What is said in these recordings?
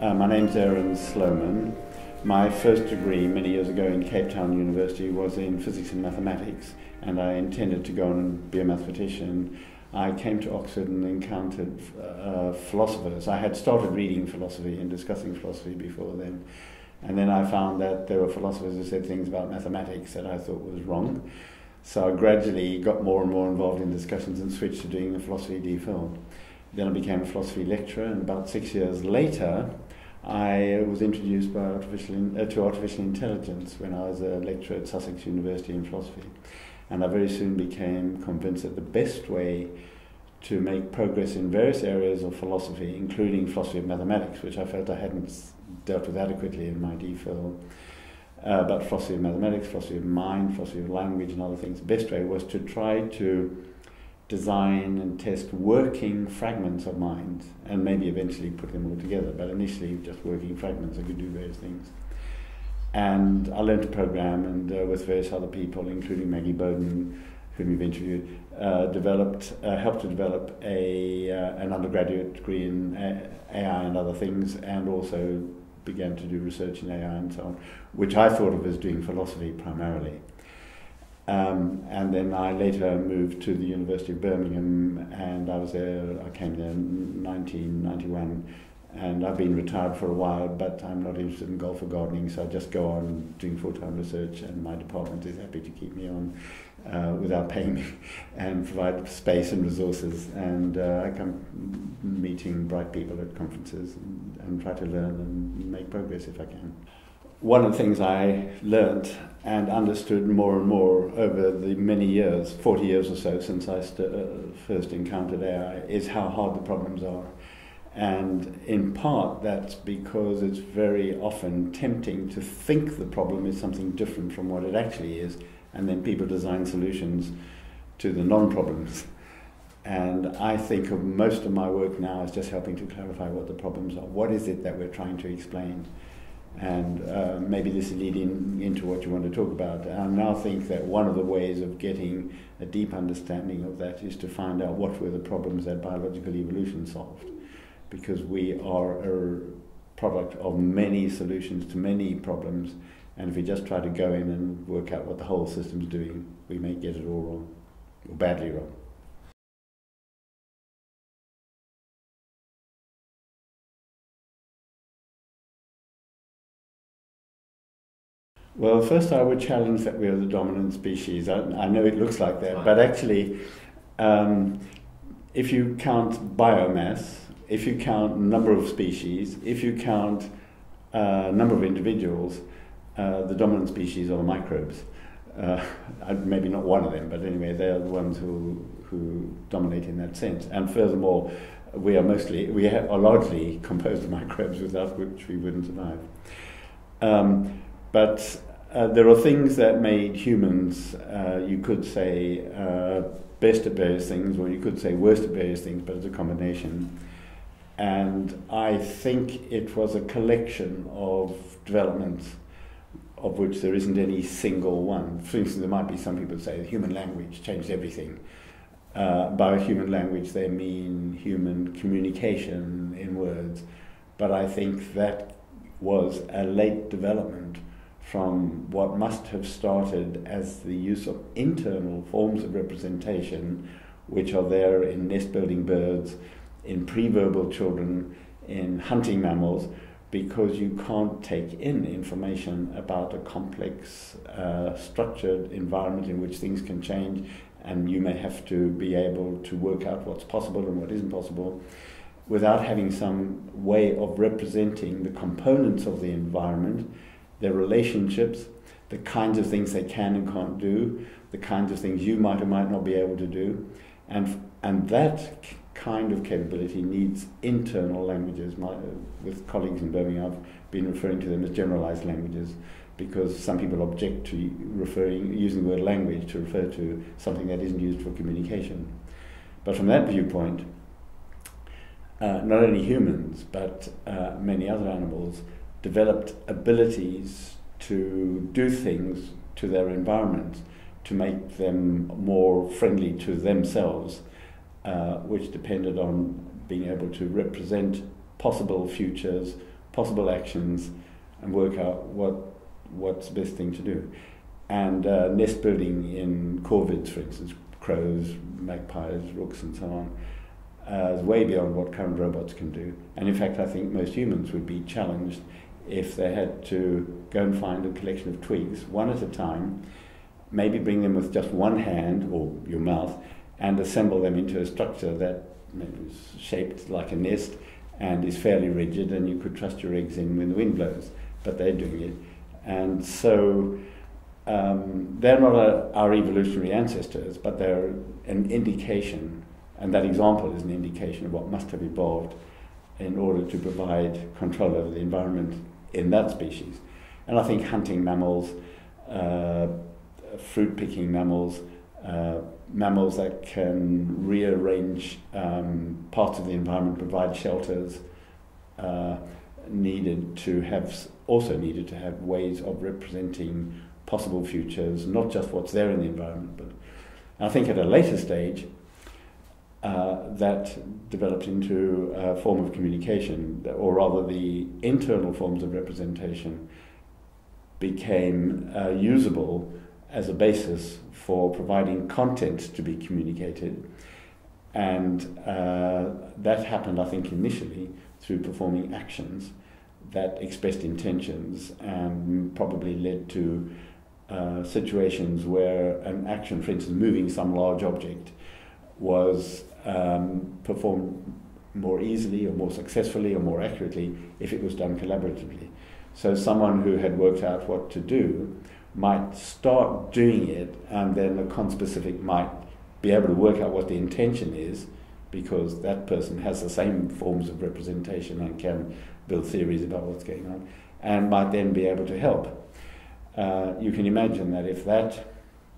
My name's Sloman. My first degree many years ago in Cape Town University was in physics and mathematics, and I intended to go on and be a mathematician. I came to Oxford and encountered philosophers. I had started reading philosophy and discussing philosophy before then, and then I found that there were philosophers who said things about mathematics that I thought was wrong. So I gradually got more and more involved in discussions and switched to doing a philosophy DPhil. Then I became a philosophy lecturer, and about 6 years later I was introduced to artificial intelligence when I was a lecturer at Sussex University in philosophy. And I very soon became convinced that the best way to make progress in various areas of philosophy, including philosophy of mathematics, which I felt I hadn't dealt with adequately in my DPhil, but philosophy of mathematics, philosophy of mind, philosophy of language and other things, the best way was to try to design and test working fragments of mind and maybe eventually put them all together, but initially just working fragments that could do various things. And I learned to program, and with various other people, including Maggie Bowden, whom you've interviewed, helped to develop an undergraduate degree in AI and other things, and also began to do research in AI and so on, which I thought of as doing philosophy primarily. And then I later moved to the University of Birmingham, and I came there in 1991, and I've been retired for a while, but I'm not interested in golf or gardening, so I just go on doing full-time research, and my department is happy to keep me on without paying me and provide space and resources, and I come meeting bright people at conferences and try to learn and make progress if I can. One of the things I learnt and understood more and more over the many years, 40 years or so since I first encountered AI, is how hard the problems are. And in part that's because it's very often tempting to think the problem is something different from what it actually is, and then people design solutions to the non-problems. And I think of most of my work now as just helping to clarify what the problems are. What is it that we're trying to explain? And maybe this will lead into what you want to talk about. I now think that one of the ways of getting a deep understanding of that is to find out what were the problems that biological evolution solved. Because we are a product of many solutions to many problems, and if we just try to go in and work out what the whole system's doing, we may get it all wrong, or badly wrong. Well, first I would challenge that we are the dominant species. I know it looks like that, but actually, if you count biomass, if you count number of species, if you count number of individuals, the dominant species are the microbes. Maybe not one of them, but anyway, they're the ones who dominate in that sense. And furthermore, we are largely composed of microbes, without which we wouldn't survive. But there are things that made humans, you could say, best at various things, or you could say worst at various things, but it's a combination. And I think it was a collection of developments of which there isn't any single one. For instance, there might be some people who say human language changed everything. By human language they mean human communication in words, but I think that was a late development from what must have started as the use of internal forms of representation, which are there in nest-building birds, in pre-verbal children, in hunting mammals, because you can't take in information about a complex, structured environment in which things can change, and you may have to be able to work out what's possible and what isn't possible, without having some way of representing the components of the environment, their relationships, the kinds of things they can and can't do, the kinds of things you might or might not be able to do, and that kind of capability needs internal languages. With colleagues in Birmingham, I've been referring to them as generalized languages, because some people object to using the word language to refer to something that isn't used for communication. But from that viewpoint, not only humans, but many other animals developed abilities to do things to their environment to make them more friendly to themselves, which depended on being able to represent possible futures, possible actions and work out what's the best thing to do. And nest building in corvids, for instance, crows, magpies, rooks and so on, is way beyond what current robots can do. And in fact, I think most humans would be challenged if they had to go and find a collection of twigs, one at a time, maybe bring them with just one hand, or your mouth, and assemble them into a structure that maybe is shaped like a nest and is fairly rigid, and you could trust your eggs in when the wind blows. But they're doing it. And so they're not our evolutionary ancestors, but they're an indication, and that example is an indication of what must have evolved in order to provide control over the environment in that species. And I think hunting mammals, fruit-picking mammals, mammals that can rearrange parts of the environment, provide shelters, needed to have ways of representing possible futures, not just what's there in the environment. But I think at a later stage, that developed into a form of communication, or rather the internal forms of representation became usable as a basis for providing content to be communicated. And that happened, I think, initially through performing actions that expressed intentions and probably led to situations where an action, for instance, moving some large object, was performed more easily or more successfully or more accurately if it was done collaboratively. So someone who had worked out what to do might start doing it, and then the conspecific might be able to work out what the intention is, because that person has the same forms of representation and can build theories about what's going on, and might then be able to help. You can imagine that if that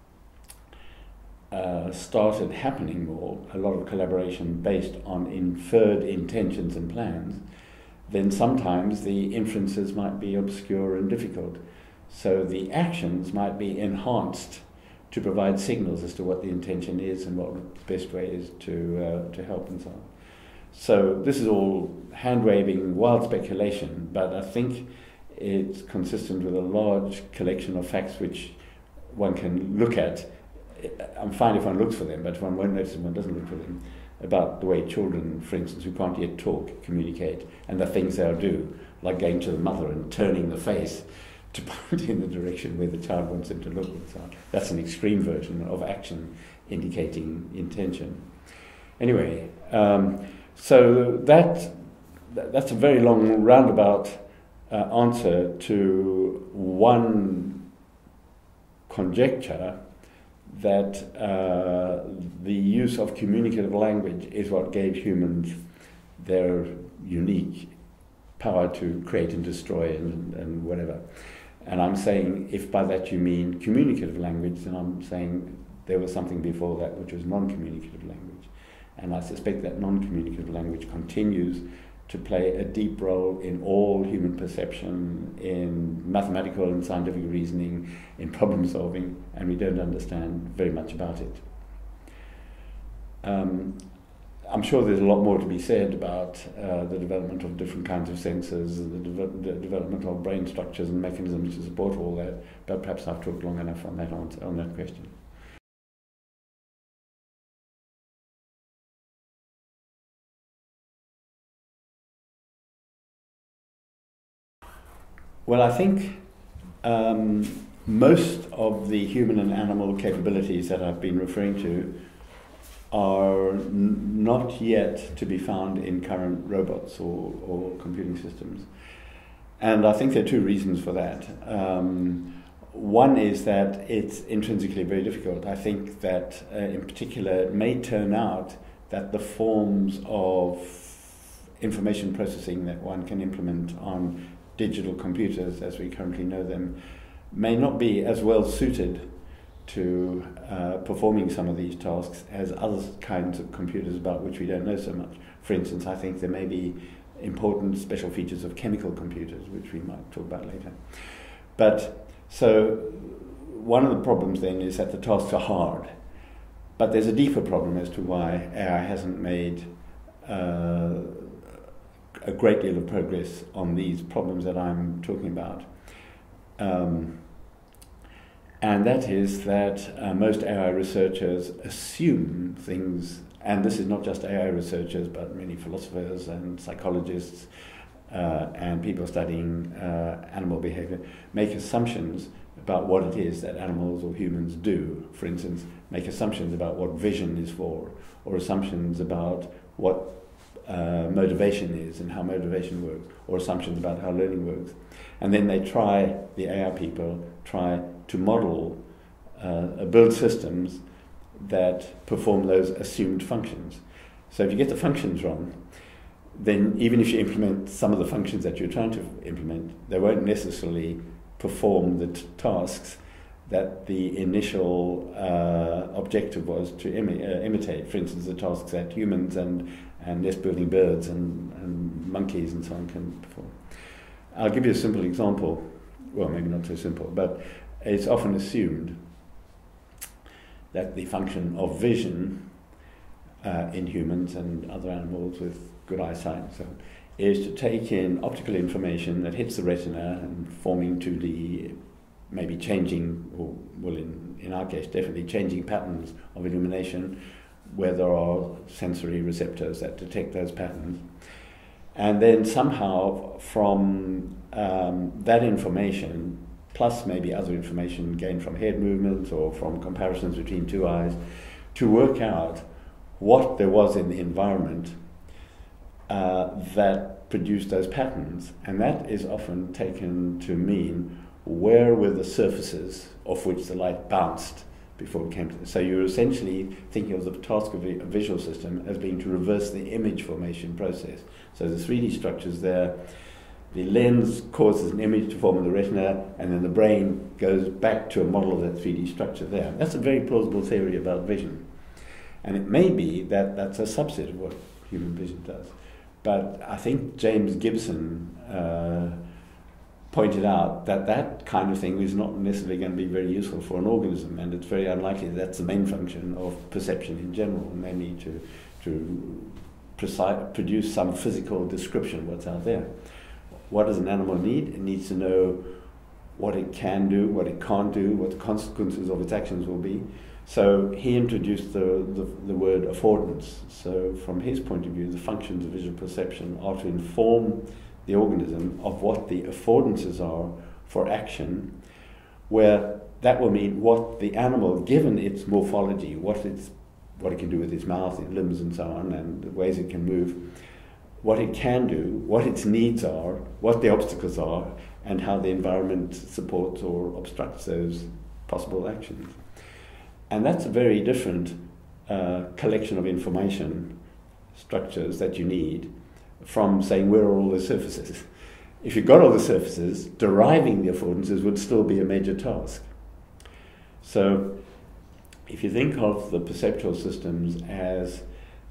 started happening more, a lot of collaboration based on inferred intentions and plans, then sometimes the inferences might be obscure and difficult. So the actions might be enhanced to provide signals as to what the intention is and what the best way is to help and so on. So this is all hand-waving, wild speculation, but I think it's consistent with a large collection of facts which one can look at. I'm fine if one looks for them, but if one won't notice them, one doesn't look for them, about the way children, for instance, who can't yet talk, communicate, and the things they'll do, like going to the mother and turning the face to point in the direction where the child wants them to look and so on. That's an extreme version of action indicating intention. Anyway, so that's a very long roundabout answer to one conjecture that the use of communicative language is what gave humans their unique power to create and destroy and whatever. And I'm saying, if by that you mean communicative language, then I'm saying there was something before that which was non-communicative language. And I suspect that non-communicative language continues to play a deep role in all human perception, in mathematical and scientific reasoning, in problem solving, and we don't understand very much about it. I'm sure there's a lot more to be said about the development of different kinds of sensors, the development of brain structures and mechanisms to support all that, but perhaps I've talked long enough on that question. Well, I think most of the human and animal capabilities that I've been referring to are not yet to be found in current robots or computing systems. And I think there are two reasons for that. One is that it's intrinsically very difficult. I think that in particular it may turn out that the forms of information processing that one can implement on digital computers as we currently know them may not be as well suited to performing some of these tasks as other kinds of computers about which we don't know so much. For instance, I think there may be important special features of chemical computers, which we might talk about later. But so one of the problems then is that the tasks are hard. But there's a deeper problem as to why AI hasn't made a great deal of progress on these problems that I'm talking about. And that is that most AI researchers assume things, and this is not just AI researchers, but many philosophers and psychologists and people studying animal behavior, make assumptions about what it is that animals or humans do. For instance, make assumptions about what vision is for, or assumptions about what motivation is and how motivation works, or assumptions about how learning works. And then they the AI people try to model, build systems that perform those assumed functions. So if you get the functions wrong, then even if you implement some of the functions that you're trying to implement, they won't necessarily perform the tasks that the initial objective was to imitate. For instance, the tasks that humans and nest-building birds and monkeys and so on can perform. I'll give you a simple example. Well, maybe not so simple, but it's often assumed that the function of vision in humans and other animals with good eyesight and so on, is to take in optical information that hits the retina and forming 2D, maybe changing, or well, in our case, definitely changing patterns of illumination where there are sensory receptors that detect those patterns. And then somehow from that information, plus maybe other information gained from head movements or from comparisons between two eyes, to work out what there was in the environment that produced those patterns. And that is often taken to mean where were the surfaces off which the light bounced before it came to this. So you're essentially thinking of the task of a visual system as being to reverse the image formation process. So the 3D structures there, the lens causes an image to form in the retina, and then the brain goes back to a model of that 3D structure there. That's a very plausible theory about vision. And it may be that that's a subset of what human vision does. But I think James Gibson pointed out that that kind of thing is not necessarily going to be very useful for an organism, and it's very unlikely that that's the main function of perception in general, and they need to produce some physical description of what's out there. What does an animal need? It needs to know what it can do, what it can't do, what the consequences of its actions will be. So he introduced the word affordance. So from his point of view, the functions of visual perception are to inform the organism of what the affordances are for action, where that will mean what the animal, given its morphology, what it can do with its mouth, its limbs and so on, and the ways it can move, what it can do, what its needs are, what the obstacles are, and how the environment supports or obstructs those possible actions. And that's a very different collection of information structures that you need from saying where are all the surfaces. If you've got all the surfaces, deriving the affordances would still be a major task. So if you think of the perceptual systems as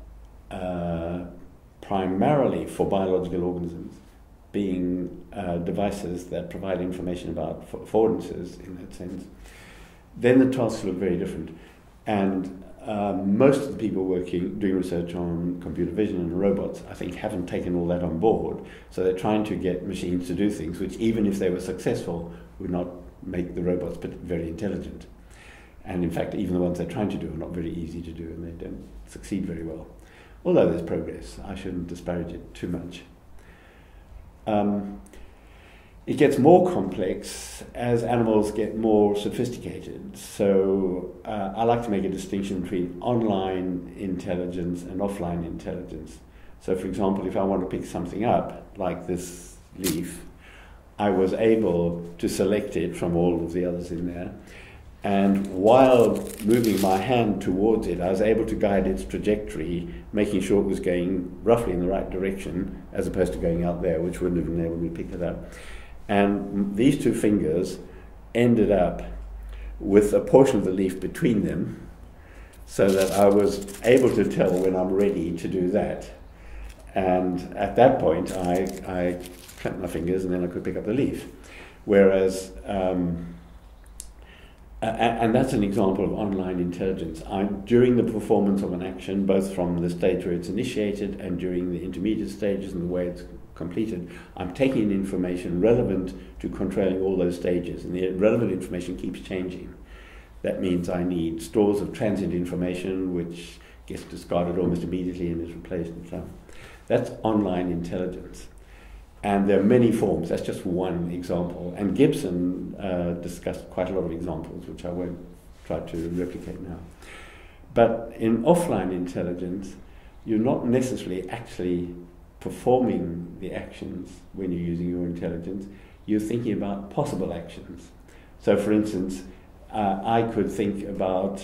primarily for biological organisms, being devices that provide information about affordances in that sense, then the tasks look very different. And most of the people doing research on computer vision and robots, I think, haven't taken all that on board. So they're trying to get machines to do things which, even if they were successful, would not make the robots very intelligent. And in fact, even the ones they're trying to do are not very easy to do, and they don't succeed very well. Although there's progress, I shouldn't disparage it too much. It gets more complex as animals get more sophisticated. So I like to make a distinction between online intelligence and offline intelligence. So for example, if I want to pick something up, like this leaf, I was able to select it from all of the others in there. And while moving my hand towards it, I was able to guide its trajectory, making sure it was going roughly in the right direction, as opposed to going out there, which wouldn't have enabled me to pick it up. And these two fingers ended up with a portion of the leaf between them, so that I was able to tell when I'm ready to do that. And at that point, I clamped my fingers and then I could pick up the leaf. Whereas And that's an example of online intelligence. During the performance of an action, both from the stage where it's initiated and during the intermediate stages and the way it's completed, I'm taking in information relevant to controlling all those stages, and the relevant information keeps changing. That means I need stores of transient information which gets discarded almost immediately and is replaced and so on. That's online intelligence. And there are many forms. That's just one example. And Gibson discussed quite a lot of examples, which I won't try to replicate now. But in offline intelligence, you're not necessarily actually performing the actions when you're using your intelligence. You're thinking about possible actions. So, for instance, I could think about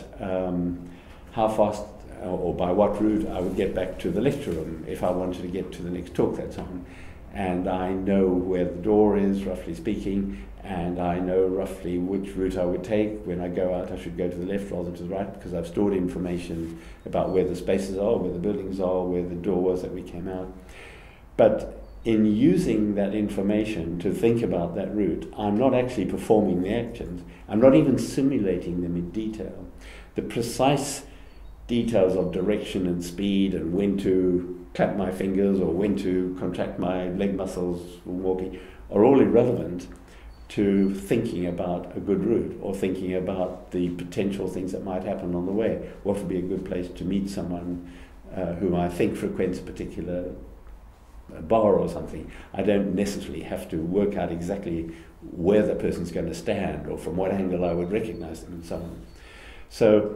how fast or by what route I would get back to the lecture room if I wanted to get to the next talk that's on. And I know where the door is, roughly speaking, and I know roughly which route I would take. When I go out, I should go to the left rather than to the right, because I've stored information about where the spaces are, where the buildings are, where the door was that we came out. But in using that information to think about that route, I'm not actually performing the actions. I'm not even simulating them in detail. The precise details of direction and speed and when to clap my fingers or when to contract my leg muscles when walking are all irrelevant to thinking about a good route or thinking about the potential things that might happen on the way. What would be a good place to meet someone whom I think frequents a particular bar or something. I don't necessarily have to work out exactly where the person's going to stand or from what angle I would recognize them and so on. So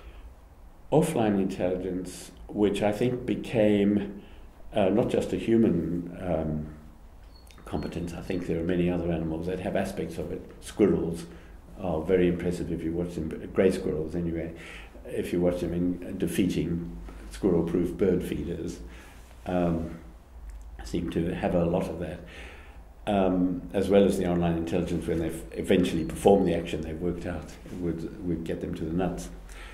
offline intelligence, which I think became not just a human competence. I think there are many other animals that have aspects of it. Squirrels are very impressive if you watch them, grey squirrels anyway, if you watch them in defeating squirrel-proof bird feeders. Seem to have a lot of that, as well as the online intelligence when they've eventually performed the action they've worked out would get them to the nuts.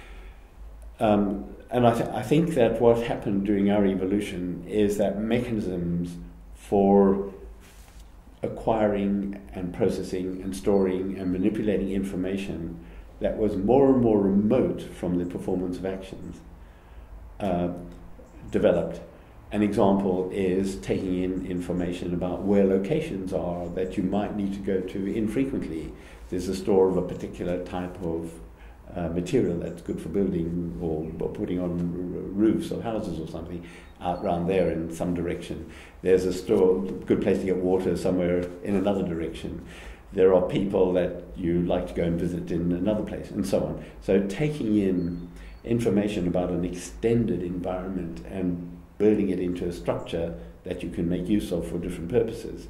And I think that what happened during our evolution is that mechanisms for acquiring and processing and storing and manipulating information that was more and more remote from the performance of actions developed. An example is taking in information about where locations are that you might need to go to infrequently. There's a store of a particular type of material that's good for building or putting on roofs or houses or something out around there in some direction. There's a store, good place to get water somewhere in another direction. There are people that you like to go and visit in another place, and so on. So taking in information about an extended environment and building it into a structure that you can make use of for different purposes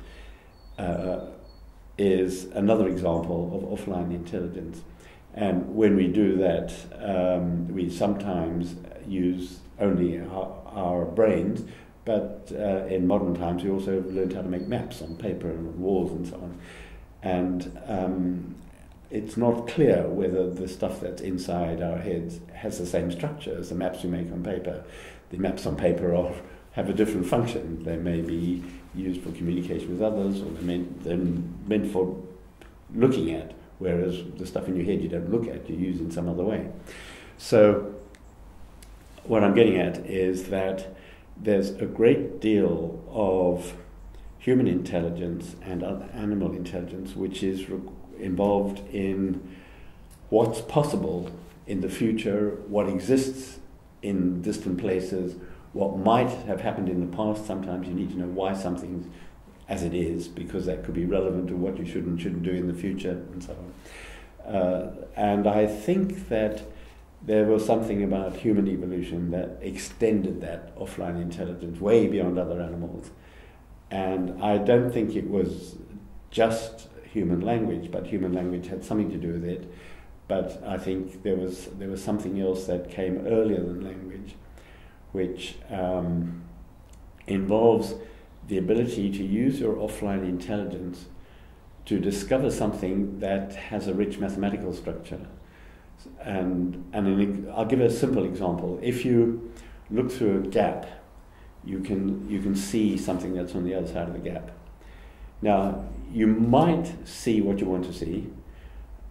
is another example of offline intelligence. And when we do that, we sometimes use only our brains, but in modern times we also learned how to make maps on paper and on walls and so on. And it's not clear whether the stuff that's inside our heads has the same structure as the maps we make on paper. The maps on paper have a different function. They may be used for communication with others, or they're meant for looking at, whereas the stuff in your head you don't look at, you use in some other way. So what I'm getting at is that there's a great deal of human intelligence and animal intelligence which is involved in what's possible in the future, what exists in distant places, what might have happened in the past. Sometimes you need to know why something's as it is, because that could be relevant to what you should and shouldn't do in the future, and so on. And I think that there was something about human evolution that extended that offline intelligence way beyond other animals. And I don't think it was just human language, but human language had something to do with it. But I think there was something else that came earlier than language, which involves the ability to use your offline intelligence to discover something that has a rich mathematical structure. And I'll give a simple example. If you look through a gap, you can see something that's on the other side of the gap. Now, you might see what you want to see,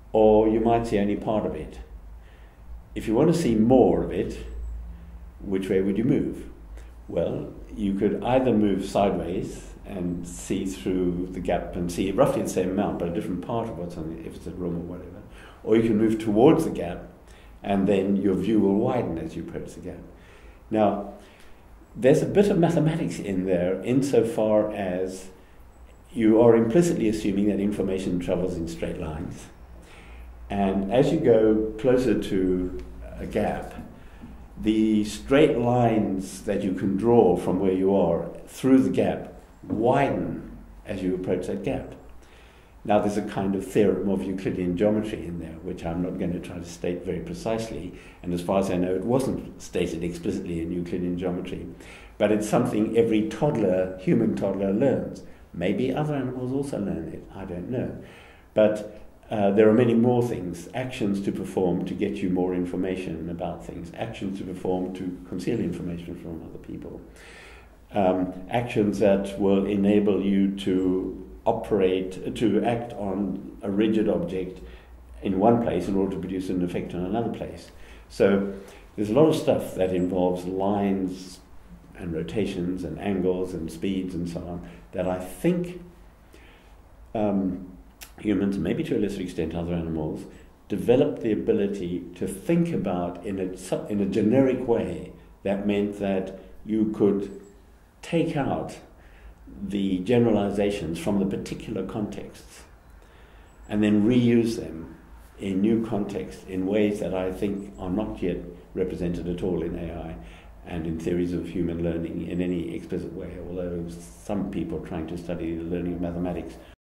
or you might see only part of it. If you want to see more of it, which way would you move? Well, you could either move sideways and see through the gap and see roughly the same amount, but a different part of what's on it, if it's a room or whatever. Or you can move towards the gap, and then your view will widen as you approach the gap. Now, there's a bit of mathematics in there insofar as you are implicitly assuming that information travels in straight lines. And as you go closer to a gap, the straight lines that you can draw from where you are through the gap widen as you approach that gap. Now, there's a kind of theorem of Euclidean geometry in there, which I'm not going to try to state very precisely, and as far as I know, it wasn't stated explicitly in Euclidean geometry, but it's something every toddler, human toddler, learns. Maybe other animals also learn it, I don't know. But there are many more things, actions to perform to get you more information about things, actions to perform to conceal information from other people, actions that will enable you to act on a rigid object in one place in order to produce an effect on another place. So there's a lot of stuff that involves lines and rotations and angles and speeds and so on that I think humans, maybe to a lesser extent other animals, developed the ability to think about in a generic way that meant that you could take out the generalizations from the particular contexts and then reuse them in new contexts in ways that I think are not yet represented at all in AI and in theories of human learning in any explicit way, although some people are trying to study the learning of mathematics.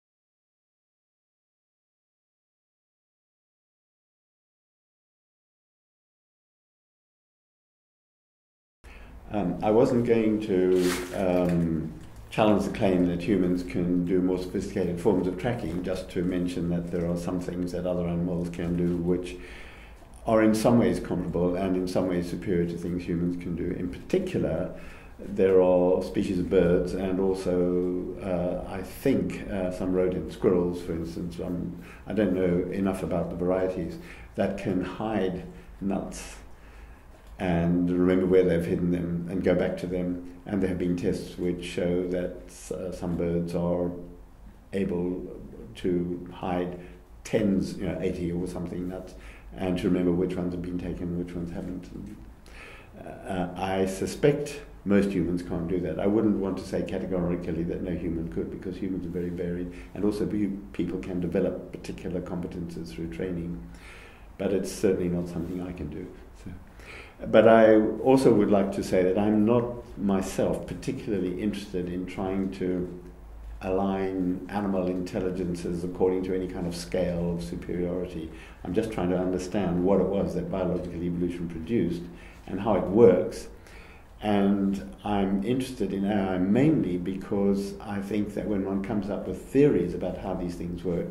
I wasn't going to challenge the claim that humans can do more sophisticated forms of tracking, just to mention that there are some things that other animals can do which are in some ways comparable and in some ways superior to things humans can do. In particular, there are species of birds and also, I think, some rodent squirrels, for instance. I don't know enough about the varieties that can hide nuts and remember where they've hidden them and go back to them. And there have been tests which show that some birds are able to hide tens, 80 or something nuts, and to remember which ones have been taken and which ones haven't. I suspect most humans can't do that. I wouldn't want to say categorically that no human could, because humans are very varied, and also people can develop particular competences through training. But it's certainly not something I can do. But I also would like to say that I'm not myself particularly interested in trying to align animal intelligences according to any kind of scale of superiority. I'm just trying to understand what it was that biological evolution produced and how it works. And I'm interested in AI mainly because I think that when one comes up with theories about how these things work,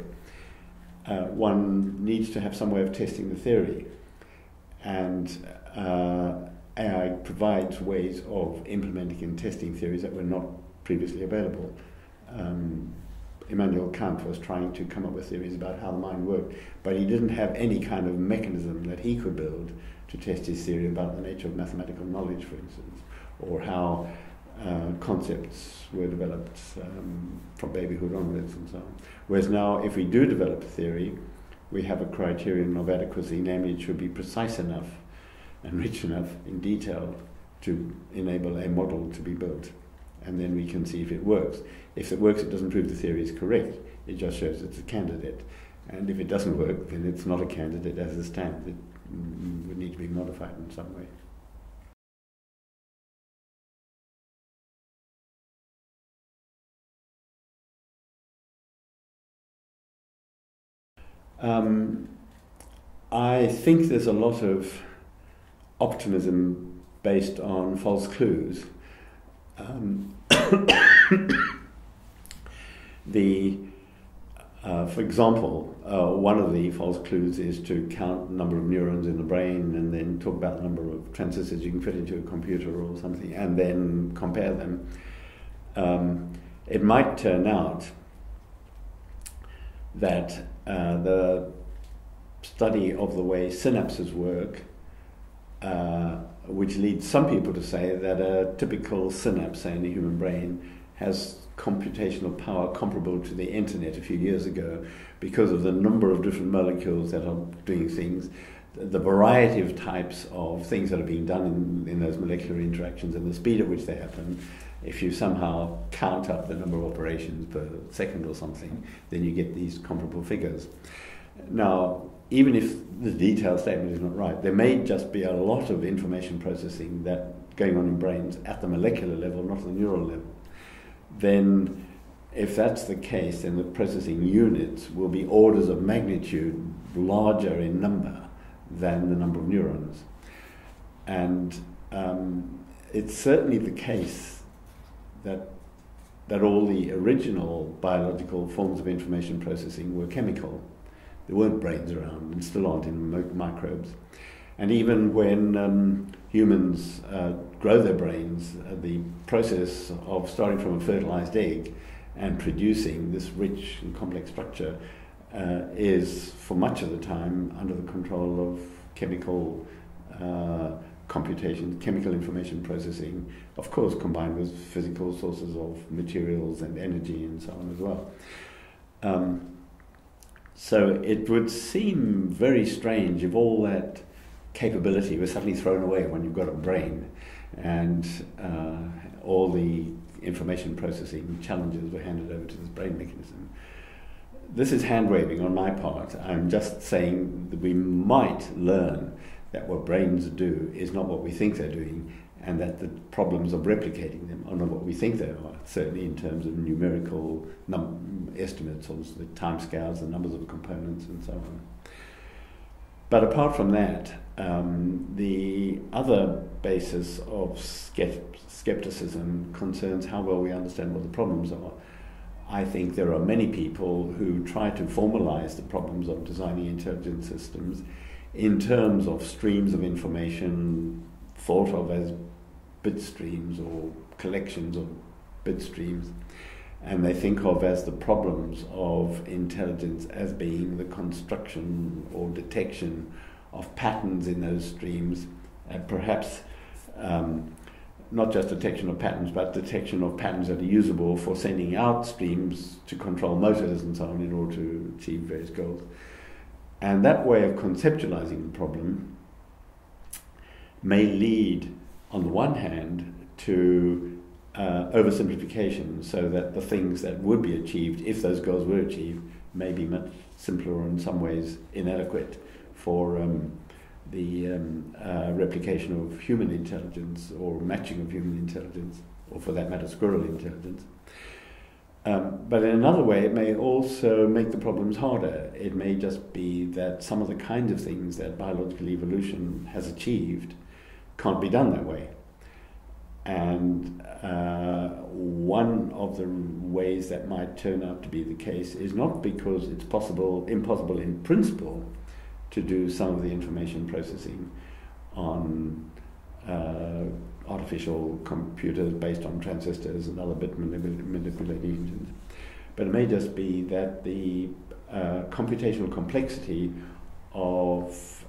one needs to have some way of testing the theory. And AI provides ways of implementing and testing theories that were not previously available. Immanuel Kant was trying to come up with theories about how the mind worked, but he didn't have any kind of mechanism that he could build to test his theory about the nature of mathematical knowledge, for instance, or how concepts were developed from babyhood onwards and so on. Whereas now, if we do develop a theory, we have a criterion of adequacy, namely it should be precise enough and rich enough in detail to enable a model to be built. And then we can see if it works. If it works, it doesn't prove the theory is correct. It just shows it's a candidate. And if it doesn't work, then it's not a candidate as it stands. It would need to be modified in some way. I think there's a lot of optimism based on false clues. For example, one of the false clues is to count the number of neurons in the brain and then talk about the number of transistors you can fit into a computer or something, and then compare them. It might turn out that the study of the way synapses work, which leads some people to say that a typical synapse, say, in the human brain, has computational power comparable to the internet a few years ago because of the number of different molecules that are doing things, the variety of types of things that are being done in those molecular interactions and the speed at which they happen. If you somehow count up the number of operations per second or something, then you get these comparable figures. Now, even if the detailed statement is not right, there may just be a lot of information processing that going on in brains at the molecular level, not at the neural level. Then, if that's the case, then the processing units will be orders of magnitude larger in number than the number of neurons. And it's certainly the case that all the original biological forms of information processing were chemical. There weren't brains around, and still aren't in microbes. And even when humans grow their brains, the process of starting from a fertilized egg and producing this rich and complex structure is, for much of the time, under the control of chemical computation, chemical information processing, of course combined with physical sources of materials and energy and so on as well. So it would seem very strange if all that capability was suddenly thrown away when you've got a brain and all the information processing challenges were handed over to this brain mechanism. This is hand-waving on my part. I'm just saying that we might learn that what brains do is not what we think they're doing, and that the problems of replicating them are not what we think they are, certainly in terms of numerical estimates of the timescales, the numbers of components, and so on. But apart from that, the other basis of skepticism concerns how well we understand what the problems are. I think there are many people who try to formalize the problems of designing intelligent systems in terms of streams of information thought of as bit streams or collections of bit streams, and they think of as the problems of intelligence as being the construction or detection of patterns in those streams, and perhaps not just detection of patterns, but detection of patterns that are usable for sending out streams to control motors and so on in order to achieve various goals. And that way of conceptualizing the problem may lead, on the one hand, to oversimplification, so that the things that would be achieved, if those goals were achieved, may be much simpler or in some ways inadequate for the replication of human intelligence or matching of human intelligence, or for that matter, squirrel intelligence. But in another way, it may also make the problems harder. It may just be that some of the kinds of things that biological evolution has achieved can't be done that way. And one of the ways that might turn out to be the case is not because it's impossible in principle to do some of the information processing on artificial computers based on transistors and other bit manipulating engines. But it may just be that the computational complexity of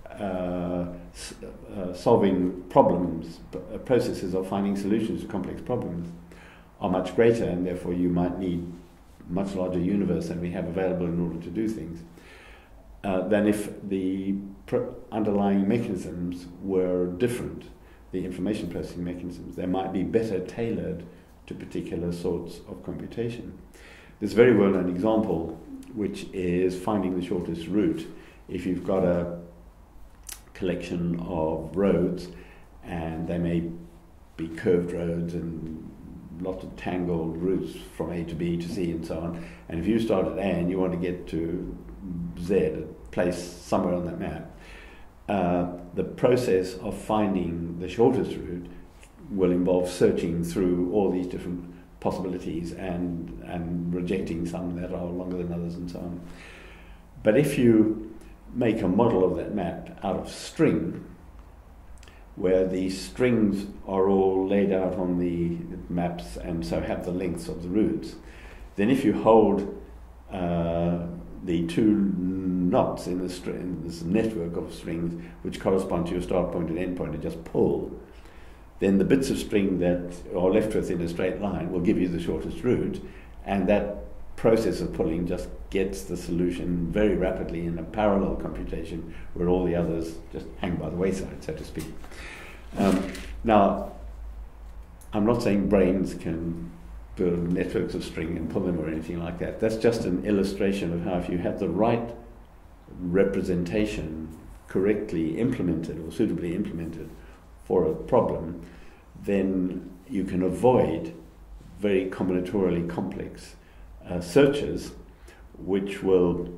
solving problems, processes of finding solutions to complex problems are much greater, and therefore you might need a much larger universe than we have available in order to do things, than if the underlying mechanisms were different. The information processing mechanisms, they might be better tailored to particular sorts of computation. There's a very well-known example, which is finding the shortest route. If you've got a collection of roads, and they may be curved roads and lots of tangled routes from A to B to C and so on, and if you start at A and you want to get to Z, a place somewhere on that map, the process of finding the shortest route will involve searching through all these different possibilities and rejecting some that are longer than others and so on. But if you make a model of that map out of string, where the strings are all laid out on the maps and so have the lengths of the routes, then if you hold the two knots in the string, this network of strings which correspond to your start point and end point, and just pull, then the bits of string that are left with in a straight line will give you the shortest route, and that process of pulling just gets the solution very rapidly in a parallel computation where all the others just hang by the wayside, so to speak. Now, I'm not saying brains can build networks of string and pull them or anything like that. That's just an illustration of how if you have the right representation correctly implemented or suitably implemented for a problem, then you can avoid very combinatorially complex searches, which will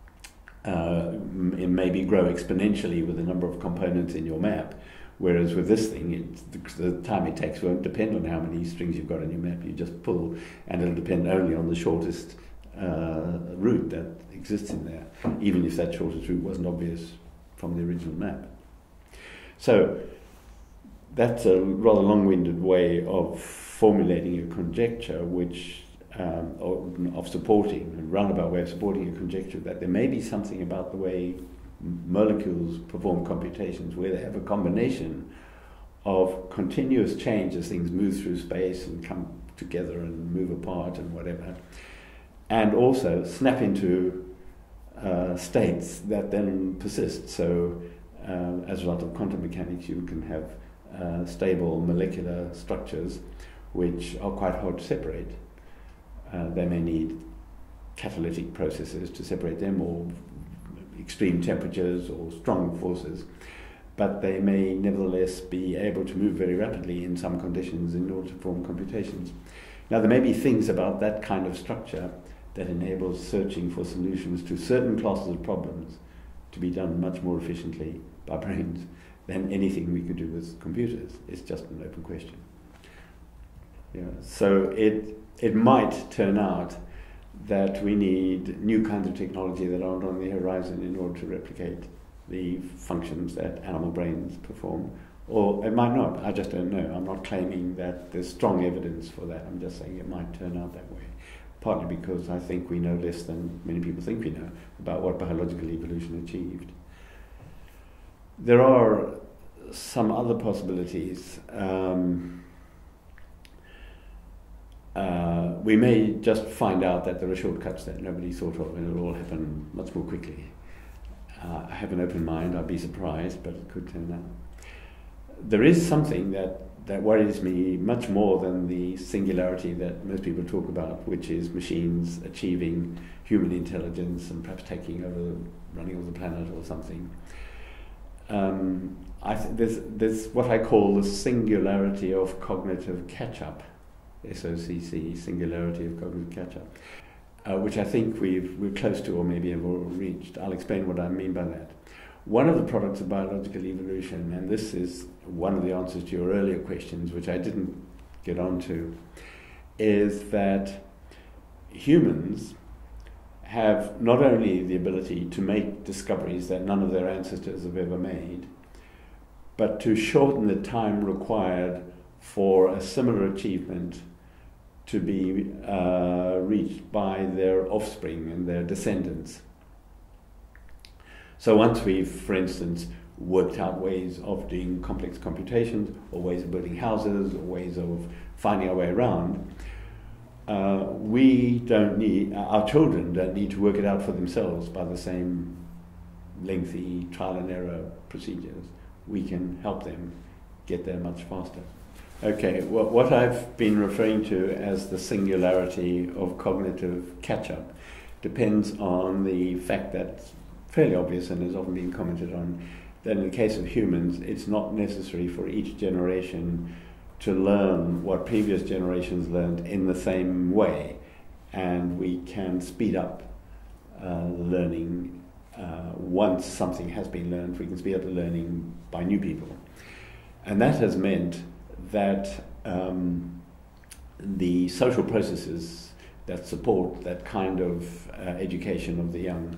maybe grow exponentially with the number of components in your map. Whereas with this thing, the time it takes won't depend on how many strings you've got in your map. You just pull, and it'll depend only on the shortest route that exists in there, even if that shortest route wasn't obvious from the original map. So that's a rather long-winded way of formulating a conjecture, which of supporting, a roundabout way of supporting a conjecture that there may be something about the way molecules perform computations where they have a combination of continuous change as things move through space and come together and move apart and whatever, and also snap into states that then persist. So as a result of quantum mechanics, you can have stable molecular structures which are quite hard to separate. They may need catalytic processes to separate them, or extreme temperatures or strong forces, but they may nevertheless be able to move very rapidly in some conditions in order to perform computations. Now, there may be things about that kind of structure that enables searching for solutions to certain classes of problems to be done much more efficiently by brains than anything we could do with computers. It's just an open question. Yeah. So it might turn out that we need new kinds of technology that aren't on the horizon in order to replicate the functions that animal brains perform. Or it might not, I just don't know. I'm not claiming that there's strong evidence for that. I'm just saying it might turn out that way. Partly because I think we know less than many people think we know about what biological evolution achieved. There are some other possibilities. We may just find out that there are shortcuts that nobody thought of, and it'll all happen much more quickly. I have an open mind. I'd be surprised, but it could turn out. There is something that worries me much more than the singularity that most people talk about, which is machines achieving human intelligence and perhaps taking over, running over the planet or something. There's what I call the singularity of cognitive catch-up. SOCC, singularity of cognitive catch-up, which I think we're close to, or maybe have already reached. I'll explain what I mean by that. One of the products of biological evolution, and this is one of the answers to your earlier questions, which I didn't get onto, is that humans have not only the ability to make discoveries that none of their ancestors have ever made, but to shorten the time required for a similar achievement to be reached by their offspring and their descendants. So once we've, for instance, worked out ways of doing complex computations, or ways of building houses, or ways of finding our way around, our children don't need to work it out for themselves by the same lengthy trial and error procedures. We can help them get there much faster. Okay, well, what I've been referring to as the singularity of cognitive catch-up depends on the fact that's fairly obvious and has often been commented on, that in the case of humans, it's not necessary for each generation to learn what previous generations learned in the same way, and we can speed up learning. Once something has been learned, we can speed up the learning by new people. And that has meant that the social processes that support that kind of education of the young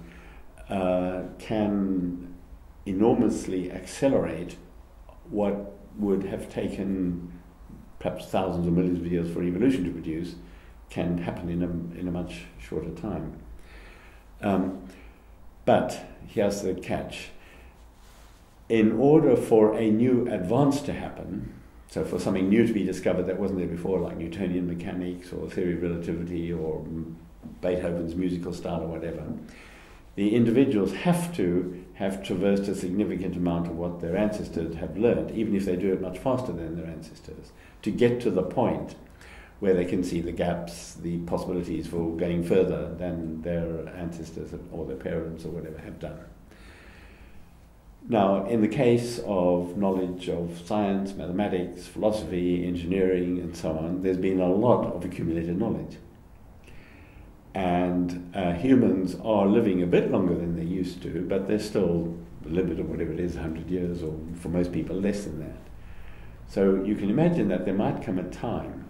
can enormously accelerate what would have taken perhaps thousands or millions of years for evolution to produce, can happen in a much shorter time. But here's the catch. In order for a new advance to happen, so for something new to be discovered that wasn't there before, like Newtonian mechanics or theory of relativity or Beethoven's musical style or whatever, the individuals have to have traversed a significant amount of what their ancestors have learned, even if they do it much faster than their ancestors, to get to the point where they can see the gaps, the possibilities for going further than their ancestors or their parents or whatever have done. Now, in the case of knowledge of science, mathematics, philosophy, engineering, and so on, there's been a lot of accumulated knowledge. And humans are living a bit longer than they used to, but they're still the limit of whatever it is, 100 years, or for most people less than that. So you can imagine that there might come a time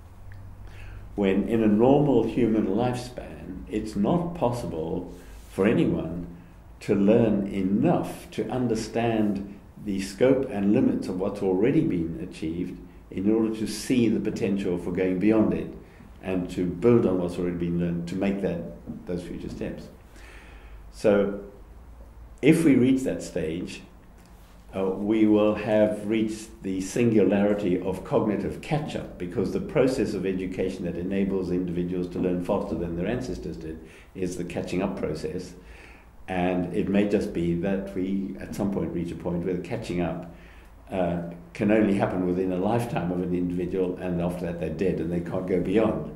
when in a normal human lifespan, it's not possible for anyone to learn enough to understand the scope and limits of what's already been achieved in order to see the potential for going beyond it and to build on what's already been learned to make those future steps. So if we reach that stage, we will have reached the singularity of cognitive catch-up, because the process of education that enables individuals to learn faster than their ancestors did is the catching up process. And it may just be that we at some point reach a point where the catching up can only happen within a lifetime of an individual, and after that they're dead and they can't go beyond.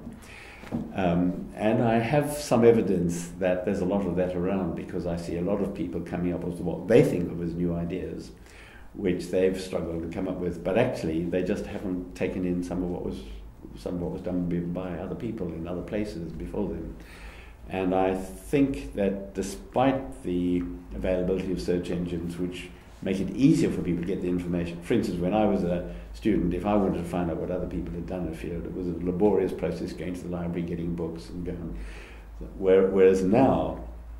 And I have some evidence that there's a lot of that around, because I see a lot of people coming up with what they think of as new ideas, which they've struggled to come up with, but actually they just haven't taken in some of what was done by other people in other places before them. And I think that despite the availability of search engines, which make it easier for people to get the information. For instance, when I was a student, if I wanted to find out what other people had done in a field, it was a laborious process going to the library, getting books and going. Whereas now,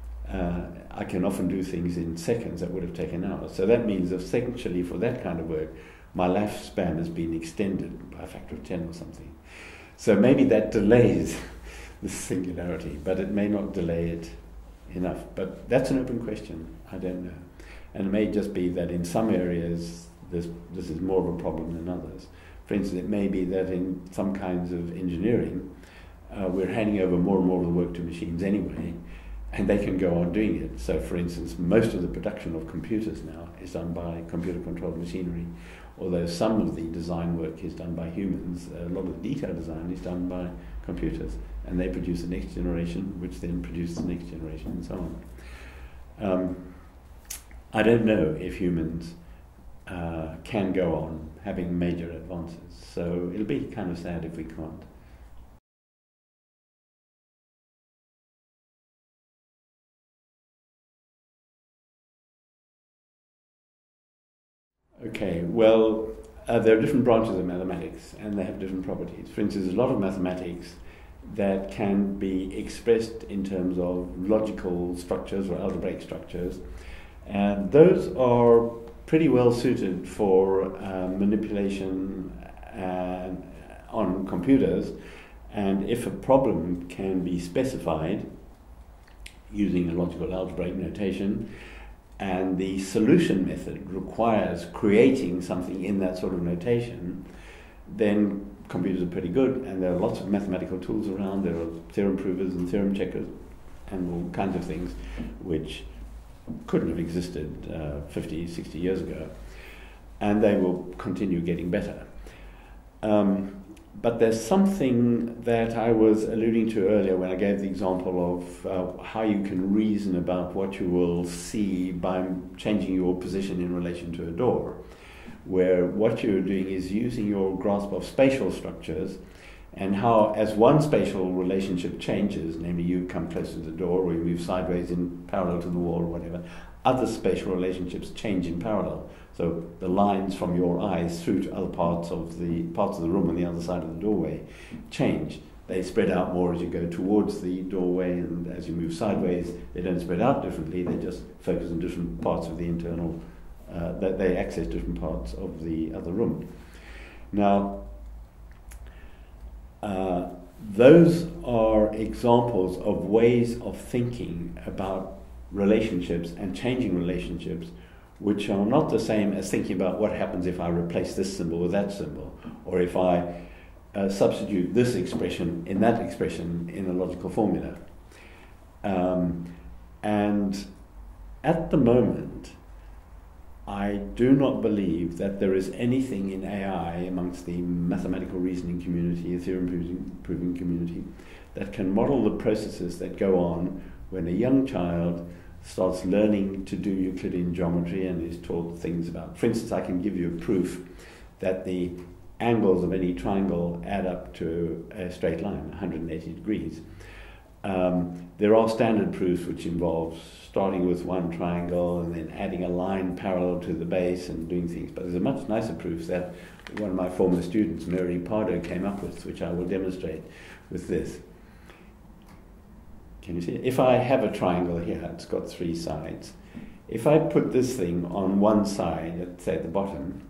I can often do things in seconds that would have taken hours. So that means essentially for that kind of work, my lifespan has been extended by a factor of 10 or something. So maybe that delays the singularity, but it may not delay it enough. But that's an open question. I don't know. And it may just be that in some areas this is more of a problem than others. For instance, it may be that in some kinds of engineering, we're handing over more and more of the work to machines anyway, and they can go on doing it. So, for instance, most of the production of computers now is done by computer-controlled machinery, although some of the design work is done by humans. A lot of the detail design is done by computers, and they produce the next generation, which then produces the next generation, and so on. I don't know if humans can go on having major advances, so it'll be kind of sad if we can't. Okay, well, there are different branches of mathematics, and they have different properties. For instance, there's a lot of mathematics that can be expressed in terms of logical structures or algebraic structures, and those are pretty well suited for manipulation on computers. And if a problem can be specified using a logical algebraic notation, and the solution method requires creating something in that sort of notation, then computers are pretty good, and there are lots of mathematical tools around. There are theorem provers and theorem checkers and all kinds of things which couldn't have existed 50, 60 years ago, and they will continue getting better. But there's something that I was alluding to earlier when I gave the example of how you can reason about what you will see by changing your position in relation to a door, where what you're doing is using your grasp of spatial structures, and how as one spatial relationship changes, namely you come closer to the door or you move sideways in parallel to the wall or whatever, other spatial relationships change in parallel. So the lines from your eyes through to other parts of the room on the other side of the doorway change. They spread out more as you go towards the doorway, and as you move sideways, they don't spread out differently, they just focus on different parts of the internal, that they access different parts of the other room. Now, those are examples of ways of thinking about relationships and changing relationships, which are not the same as thinking about what happens if I replace this symbol with that symbol, or if I substitute this expression in that expression in a logical formula. And at the moment, I do not believe that there is anything in AI amongst the mathematical reasoning community, theorem proving community, that can model the processes that go on when a young child starts learning to do Euclidean geometry and is taught things about. For instance, I can give you a proof that the angles of any triangle add up to a straight line, 180 degrees. There are standard proofs which involve starting with one triangle and then adding a line parallel to the base and doing things. But there's a much nicer proof that one of my former students, Mary Pardo, came up with, which I will demonstrate with this. Can you see it? If I have a triangle here, it's got three sides. If I put this thing on one side, at say the bottom,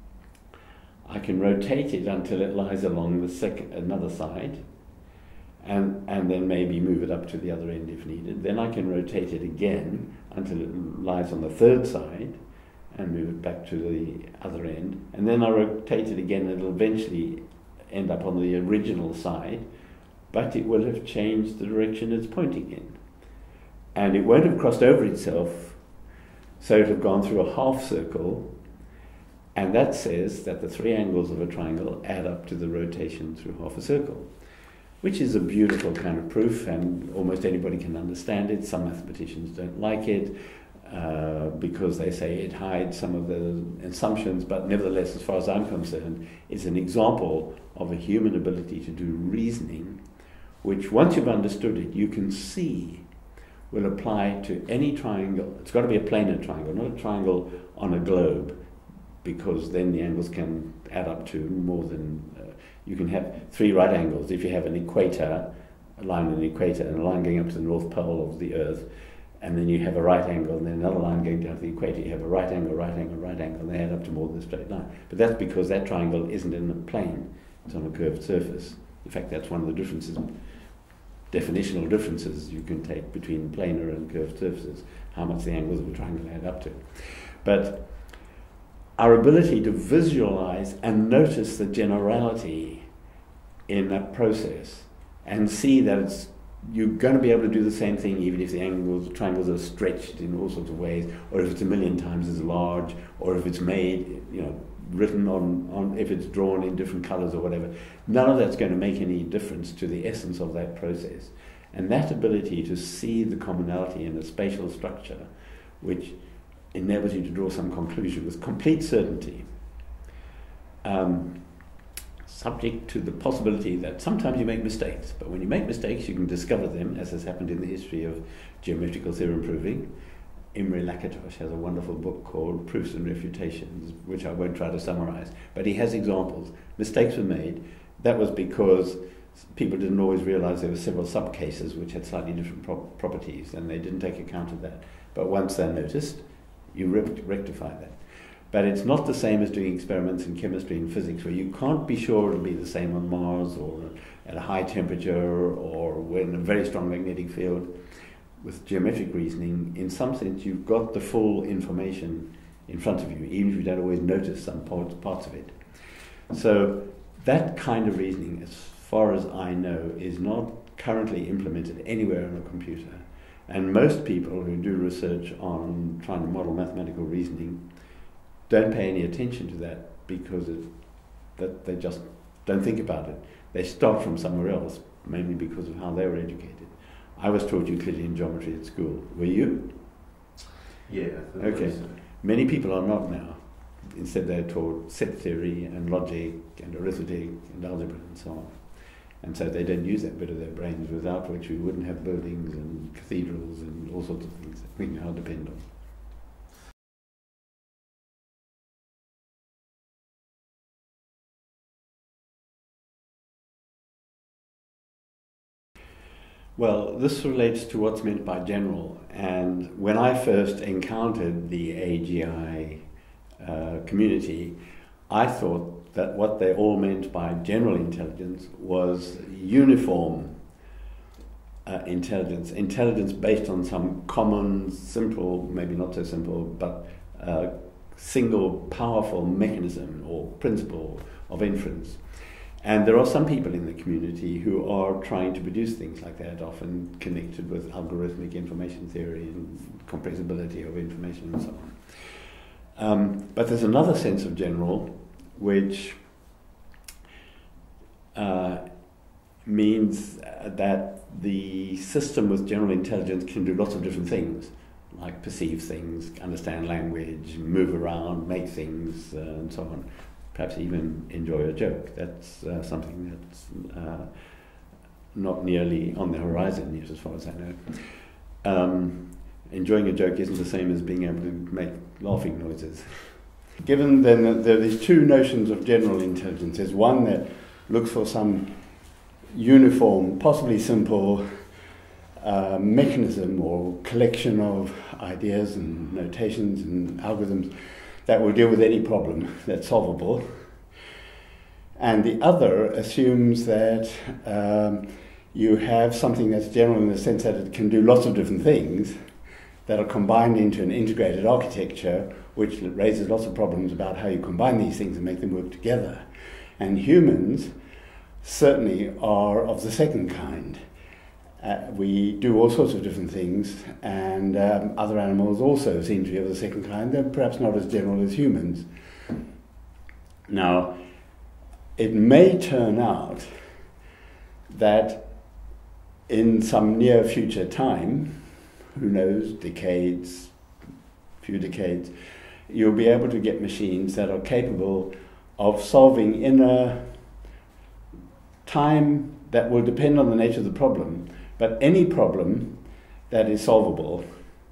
I can rotate it until it lies along the another side, and then maybe move it up to the other end if needed. Then I can rotate it again until it lies on the third side, and move it back to the other end. And then I rotate it again, and it'll eventually end up on the original side, but it will have changed the direction it's pointing in. And it won't have crossed over itself, so it'll have gone through a half circle, and that says that the three angles of a triangle add up to the rotation through half a circle, which is a beautiful kind of proof, and almost anybody can understand it. Some mathematicians don't like it because they say it hides some of the assumptions, but nevertheless, as far as I'm concerned, it's an example of a human ability to do reasoning, which once you've understood it, you can see will apply to any triangle. It's got to be a planar triangle, not a triangle on a globe, because then the angles can add up to more than... you can have three right angles if you have an equator, a line on an equator, and a line going up to the North Pole of the Earth, and then you have a right angle, and then another line going down to the equator. You have a right angle, right angle, right angle, and they add up to more than a straight line. But that's because that triangle isn't in a plane, it's on a curved surface. In fact, that's one of the differences, definitional differences you can take between planar and curved surfaces, how much the angles of a triangle add up to. But our ability to visualize and notice the generality in that process and see that you're going to be able to do the same thing even if the triangles are stretched in all sorts of ways, or if it's a million times as large, or if it's made, written on if it's drawn in different colors or whatever. None of that's going to make any difference to the essence of that process. And that ability to see the commonality in a spatial structure, which enables you to draw some conclusion with complete certainty, subject to the possibility that sometimes you make mistakes, but when you make mistakes you can discover them, as has happened in the history of geometrical theorem proving. Imre Lakatos has a wonderful book called Proofs and Refutations, which I won't try to summarize, but he has examples. Mistakes were made. That was because people didn't always realize there were several subcases which had slightly different properties, and they didn't take account of that. But once they're noticed, you rectify that. But it's not the same as doing experiments in chemistry and physics, where you can't be sure it'll be the same on Mars, or at a high temperature, or in a very strong magnetic field. With geometric reasoning, in some sense, you've got the full information in front of you, even if you don't always notice some parts of it. So that kind of reasoning, as far as I know, is not currently implemented anywhere on a computer. And most people who do research on trying to model mathematical reasoning don't pay any attention to that because they just don't think about it. They start from somewhere else, mainly because of how they were educated. I was taught Euclidean geometry at school. Were you? Yeah. Okay. So. Many people are not now. Instead they're taught set theory and logic and arithmetic and algebra and so on. And so they don't use that bit of their brains, without which we wouldn't have buildings and cathedrals and all sorts of things that we now depend on. Well, this relates to what's meant by general. And when I first encountered the AGI community, I thought that what they all meant by general intelligence was uniform intelligence. Intelligence based on some common, simple, maybe not so simple, but single powerful mechanism or principle of inference. And there are some people in the community who are trying to produce things like that, often connected with algorithmic information theory and compressibility of information and so on. But there's another sense of general which means that the system with general intelligence can do lots of different things, like perceive things, understand language, move around, make things, and so on. Perhaps even enjoy a joke. That's something that's not nearly on the horizon yet, as far as I know. Enjoying a joke isn't the same as being able to make laughing noises. Given then that there are these two notions of general intelligence, there's one that looks for some uniform, possibly simple mechanism or collection of ideas and notations and algorithms that will deal with any problem that's solvable. And the other assumes that you have something that's general in the sense that it can do lots of different things that are combined into an integrated architecture which raises lots of problems about how you combine these things and make them work together. And humans certainly are of the second kind. We do all sorts of different things, and other animals also seem to be of the second kind. They're perhaps not as general as humans. Now, it may turn out that in some near future time, who knows, decades, few decades, you'll be able to get machines that are capable of solving in a time that will depend on the nature of the problem, but any problem that is solvable,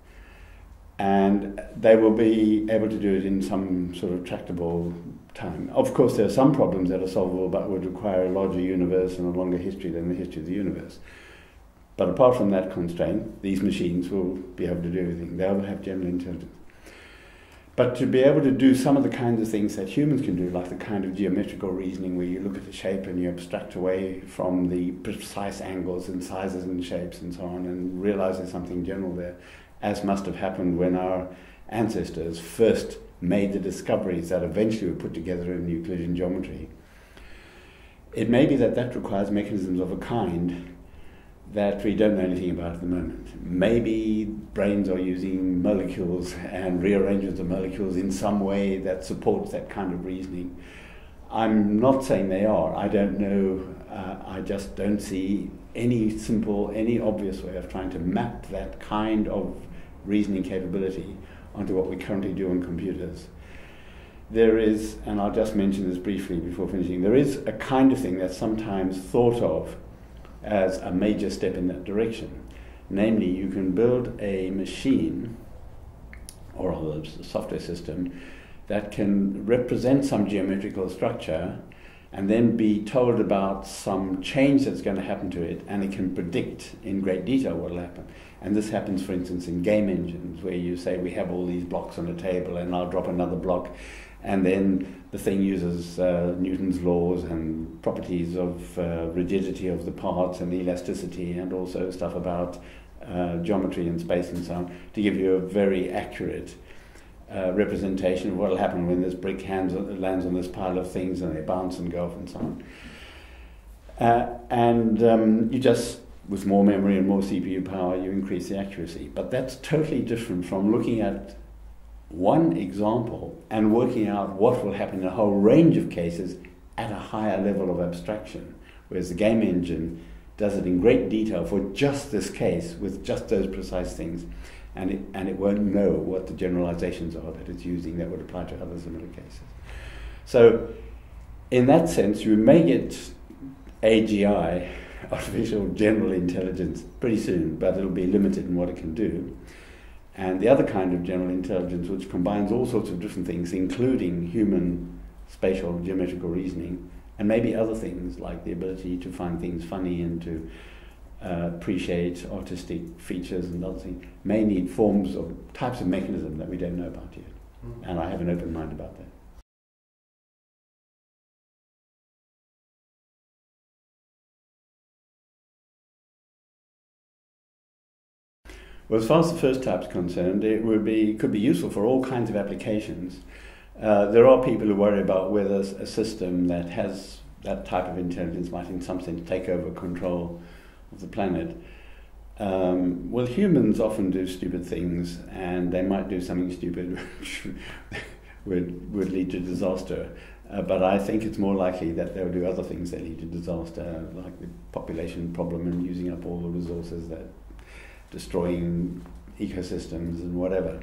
and they will be able to do it in some sort of tractable time. Of course, there are some problems that are solvable but would require a larger universe and a longer history than the history of the universe. But apart from that constraint, these machines will be able to do everything. They'll have general intelligence. But to be able to do some of the kinds of things that humans can do, like the kind of geometrical reasoning where you look at the shape and you abstract away from the precise angles and sizes and shapes and so on and realize there's something general there, as must have happened when our ancestors first made the discoveries that eventually were put together in Euclidean geometry. It may be that that requires mechanisms of a kind that we don't know anything about at the moment. Maybe brains are using molecules and rearrangements of molecules in some way that supports that kind of reasoning. I'm not saying they are. I don't know. I just don't see any simple, any obvious way of trying to map that kind of reasoning capability onto what we currently do on computers. There is, and I'll just mention this briefly before finishing, there is a kind of thing that's sometimes thought of as a major step in that direction. Namely, you can build a machine, or a software system, that can represent some geometrical structure and then be told about some change that's going to happen to it, and it can predict in great detail what will happen. And this happens, for instance, in game engines, where you say, we have all these blocks on a table and I'll drop another block, and then the thing uses Newton's laws and properties of rigidity of the parts and elasticity, and also stuff about geometry and space and so on, to give you a very accurate representation of what will happen when this brick lands on this pile of things and they bounce and go off and so on. You just, with more memory and more CPU power, you increase the accuracy. But that's totally different from looking at one example and working out what will happen in a whole range of cases at a higher level of abstraction, whereas the game engine does it in great detail for just this case with just those precise things, and it won't know what the generalizations are that it's using that would apply to other similar cases. So in that sense, you may get AGI, artificial general intelligence, pretty soon, but it'll be limited in what it can do. And the other kind of general intelligence, which combines all sorts of different things, including human spatial geometrical reasoning, and maybe other things like the ability to find things funny and to appreciate artistic features and other things, may need forms of types of mechanism that we don't know about yet. And I have an open mind about that. Well, as far as the first type is concerned, could be useful for all kinds of applications. There are people who worry about whether a system that has that type of intelligence might in some sense take over control of the planet. Well, humans often do stupid things, and they might do something stupid which would lead to disaster. But I think it's more likely that they'll do other things that lead to disaster, like the population problem and using up all the resources, that destroying ecosystems and whatever.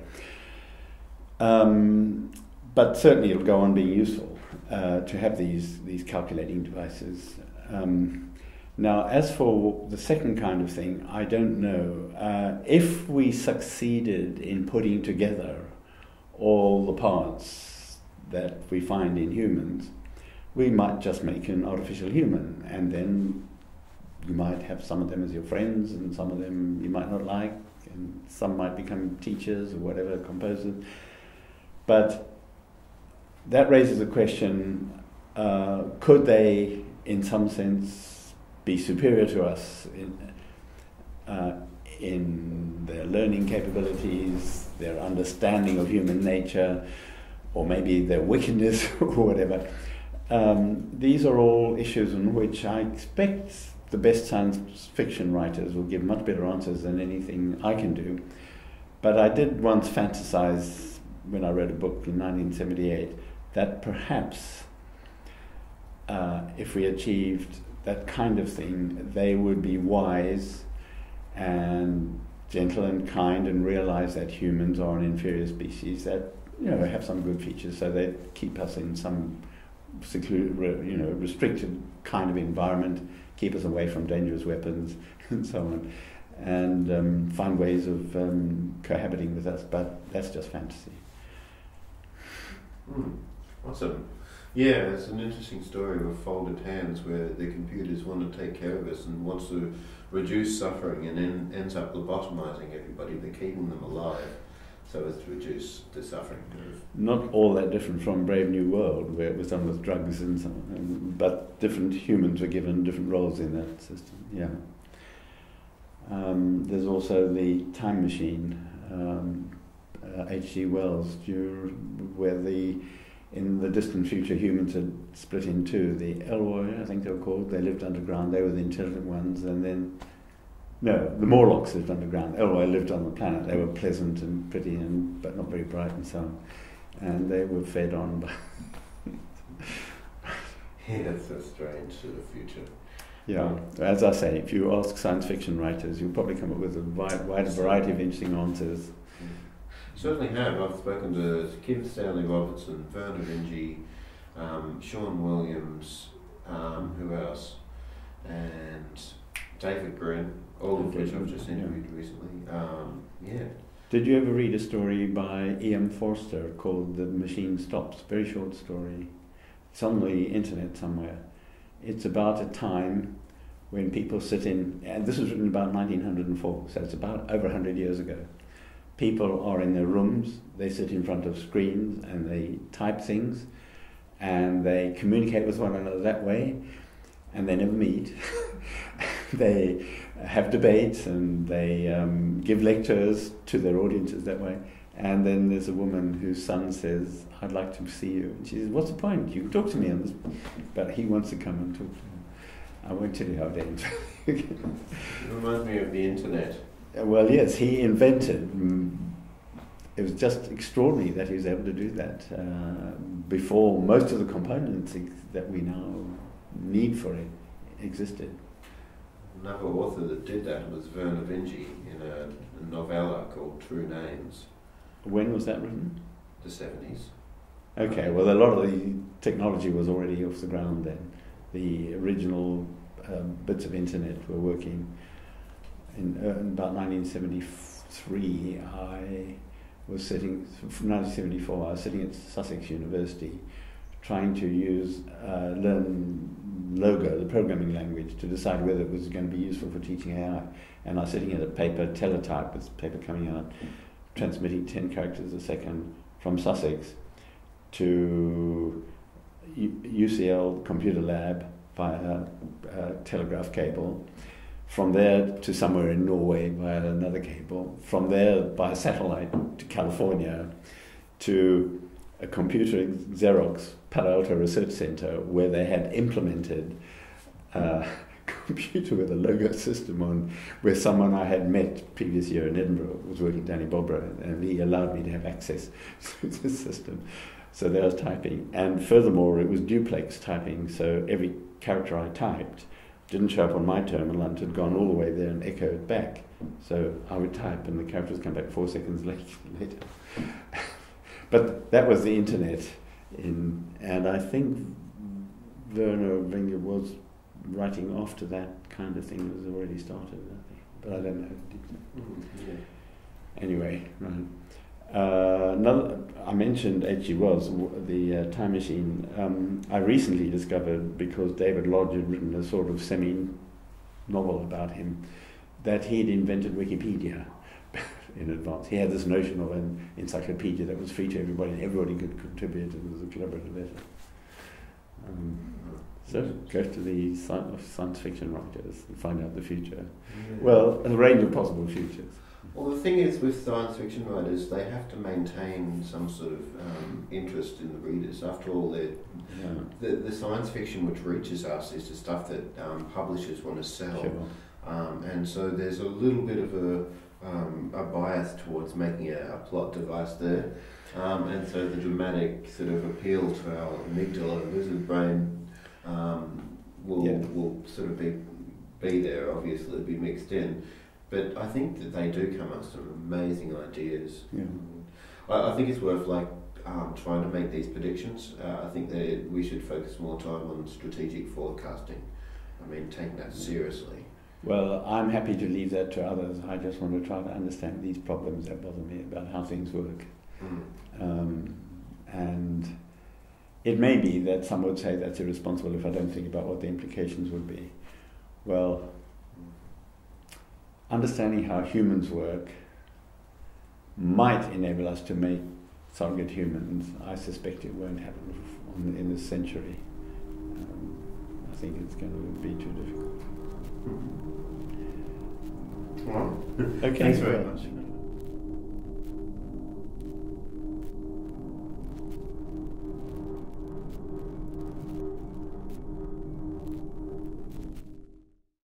But certainly it'll go on being useful to have these calculating devices. Now, as for the second kind of thing, I don't know. If we succeeded in putting together all the parts that we find in humans, we might just make an artificial human, and then you might have some of them as your friends, and some of them you might not like, and some might become teachers or whatever, composers. But that raises a question, could they, in some sense, be superior to us in their learning capabilities, their understanding of human nature, or maybe their wickedness or whatever. These are all issues on which I expect the best science fiction writers will give much better answers than anything I can do. But I did once fantasize, when I wrote a book in 1978, that perhaps if we achieved that kind of thing, they would be wise and gentle and kind and realize that humans are an inferior species that, have some good features, so they keep us in some restricted kind of environment, keep us away from dangerous weapons and so on, and find ways of cohabiting with us. But that's just fantasy. Awesome. Yeah, it's an interesting story of folded hands where the computers want to take care of us and wants to reduce suffering, and then ends up lobotomizing everybody, but keeping them alive so as to reduce the suffering. Not all that different from Brave New World, where it was done with drugs and so on, but different humans were given different roles in that system. Yeah. There's also the Time Machine, H.G. Wells, where in the distant future, humans had split in two. The Elroy, I think they were called, they lived underground, they were the intelligent ones, and then, the Morlocks lived underground. Elroy lived on the planet. They were pleasant and pretty, but not very bright and so on. And they were fed on by... Yeah, it's a strange sort of future. Yeah, as I say, if you ask science fiction writers, you'll probably come up with a wide variety of interesting answers. Certainly have. I've spoken to Kim Stanley Robertson, Werner Vinge, Sean Williams, who else? And David Green, all of which I've just interviewed recently. Did you ever read a story by E.M. Forster called The Machine Stops? Very short story. It's on the internet somewhere. It's about a time when people sit in, and this was written about 1904, so it's about over 100 years ago. People are in their rooms, they sit in front of screens and they type things and they communicate with one another that way, and they never meet. They have debates and they give lectures to their audiences that way. And then there's a woman whose son says, "I'd like to see you." And she says, "What's the point? You can talk to me on this." But he wants to come and talk to him. I won't tell you how it ends. It reminds me of the internet. Well, yes, he invented. It was just extraordinary that he was able to do that before most of the components that we now need for it existed. Another author that did that was Werner Vinge in a novella called True Names. When was that written? The 70s. Okay, well, a lot of the technology was already off the ground then. The original bits of internet were working. In about 1973, from 1974, I was sitting at Sussex University trying to learn Logo, the programming language, to decide whether it was going to be useful for teaching AI. And I was sitting at a paper, teletype, with paper coming out, transmitting 10 characters a second from Sussex to UCL Computer Lab via telegraph cable, from there to somewhere in Norway via another cable, from there by satellite to California, to a computer Xerox Palo Alto Research Center where they had implemented a computer with a logo system on, where someone I had met previous year in Edinburgh was working, Danny Bobra, and he allowed me to have access to the system. So there I was typing, and furthermore it was duplex typing, so every character I typed didn't show up on my terminal until it had gone all the way there and echoed back. So I would type and the characters come back 4 seconds later. But that was the internet, and I think Werner Wenger was writing after that kind of thing was already started, I think. But I don't know. Anyway, right. Another, I mentioned H.G. Wells, the Time Machine. I recently discovered, because David Lodge had written a sort of semi-novel about him, that he'd invented Wikipedia in advance. He had this notion of an encyclopedia that was free to everybody, and everybody could contribute, and it was a collaborative effort. So go to the science fiction writers and find out the future. Well, a range of possible futures. Well, the thing is with science fiction writers, they have to maintain some sort of interest in the readers. After all, the science fiction which reaches us is the stuff that publishers want to sell. Sure. And so there's a little bit of a bias towards making a plot device there. And so the dramatic sort of appeal to our amygdala and lizard brain will sort of be there, obviously, be mixed in. But I think that they do come up with some amazing ideas. Yeah. I think it's worth trying to make these predictions. I think that we should focus more time on strategic forecasting. I mean, taking that seriously. Well, I'm happy to leave that to others. I just want to try to understand these problems that bother me about how things work. And it may be that some would say that's irresponsible if I don't think about what the implications would be. Well, understanding how humans work might enable us to make surrogate humans. I suspect it won't happen in this century. I think it's going to be too difficult. Well, okay. Thanks very much.